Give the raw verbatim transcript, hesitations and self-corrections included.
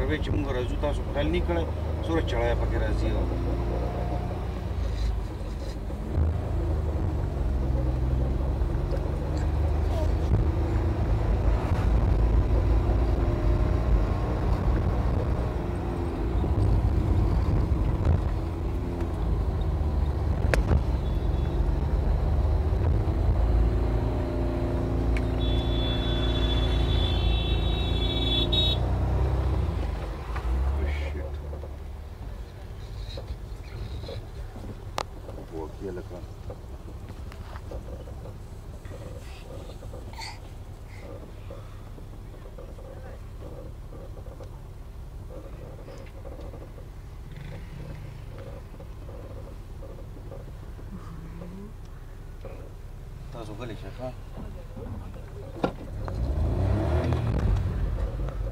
سروې چې موږ راځو تاسو خیال نه کړی څومره چړی پکې راځي تاسو غلی شئ ښه